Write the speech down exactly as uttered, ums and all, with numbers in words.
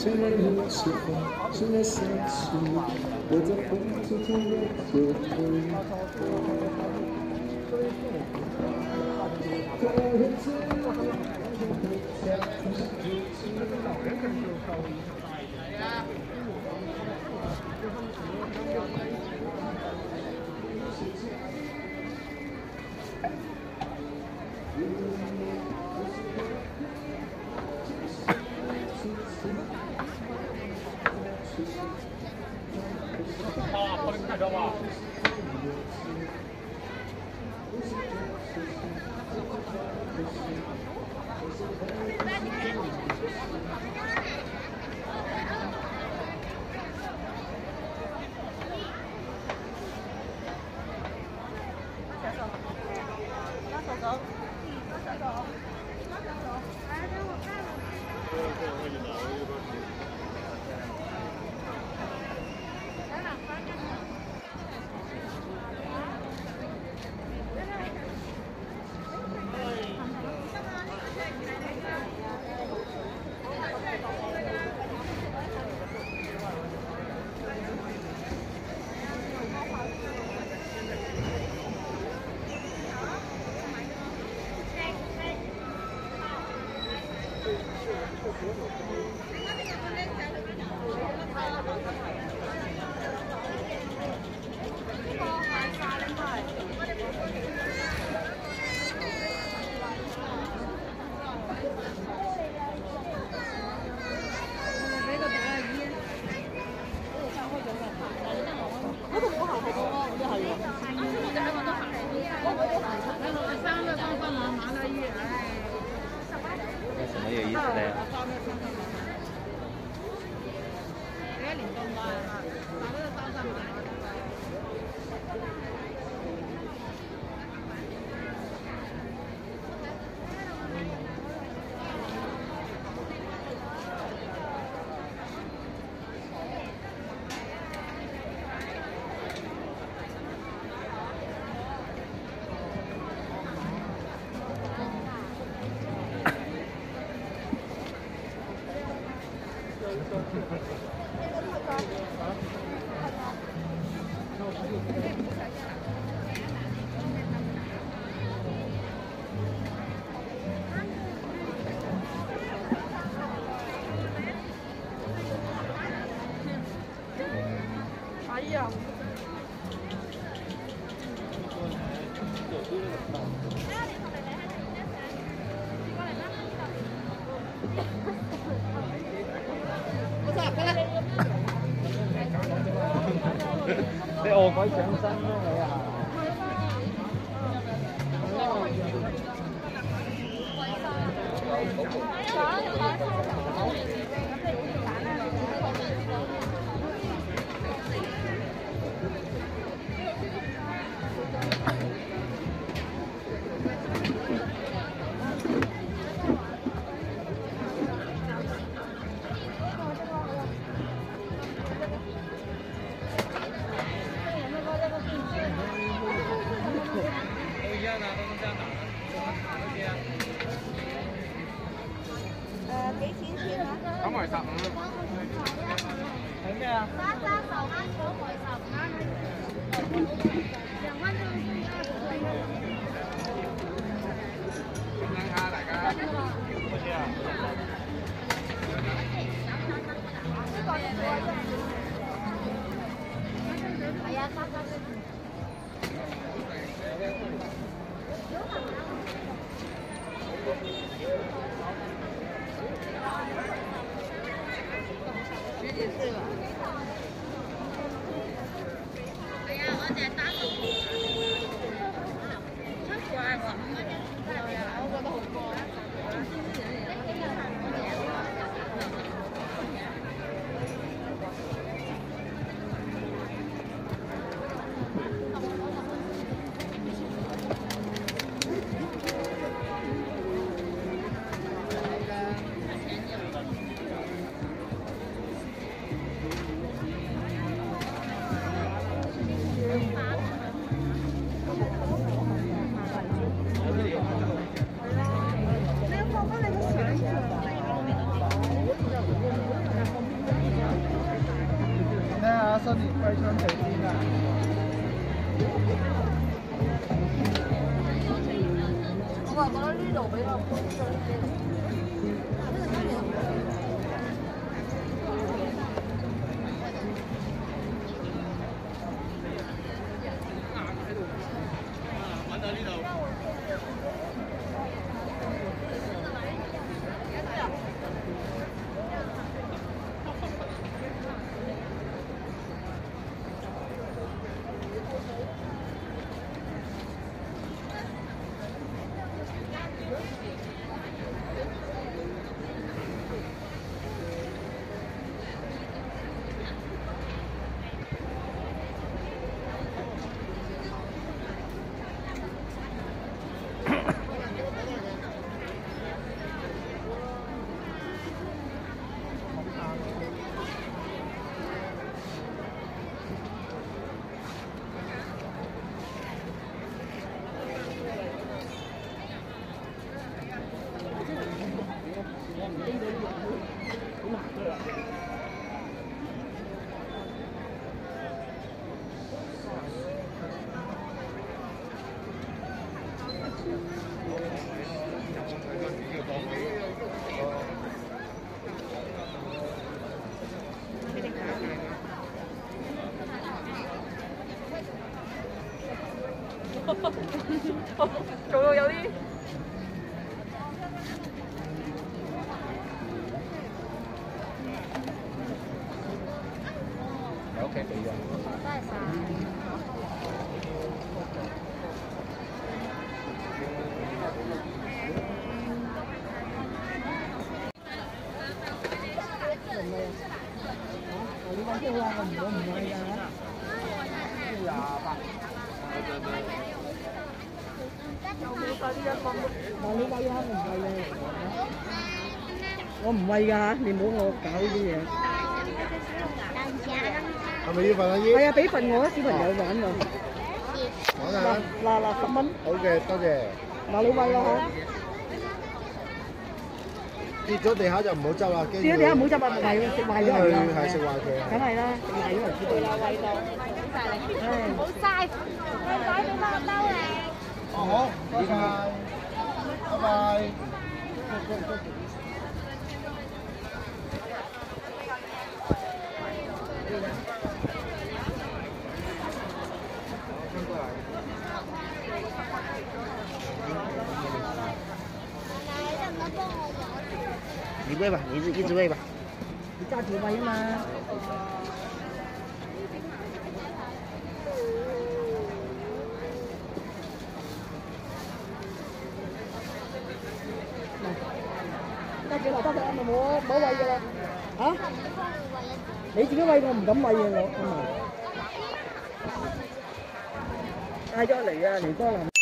想念你的时候，现在想起我在风中突然结婚。 啊，跑得快点吧。 什么有意思的呀？ 哎呀！我咋嘅咧？ 你餓鬼上身咩你啊？ 誒幾錢算啊？ 九圍十五。 係咩啊？ 沙沙十蚊，九圍十蚊。兩蚊都等等下大家。多少啊？ 係啊，沙沙。 十几岁了。哎呀，我哋打到出怪喎。係啊，我覺得好過。 先啊！ 我話覺得呢度比較寬鬆啲。 做到有啲。 喺屋企俾咗。 多謝晒。 我呢班都話我唔我唔係㗎。廿八。有冇晒啲一蚊？我呢位啊，唔係嘅，我唔係㗎，你唔好我搞呢啲嘢。 係咪要份啊姨？ 係啊，俾份我啦，小朋友玩㗎。 講下。 嗱嗱十蚊。 好嘅，多謝。 嗱你喂啦嚇。 跌咗地下就唔好執啦， 跌咗地下唔好執啊，唔係食壞咗嚟㗎。 係食壞佢。 梗係啦，食壞咗嚟知道啦，喂到。 唔好嘥，你袋俾翻個兜你。 哦好，拜拜，拜拜。 你喂吧，你一直喂吧。 你揸住喂啊嘛。得嘅啦，得嘅啦，咪冇冇喂嘅啦。嚇？你自己喂我唔敢喂嘅我，嗌咗嚟啊，嚟多林。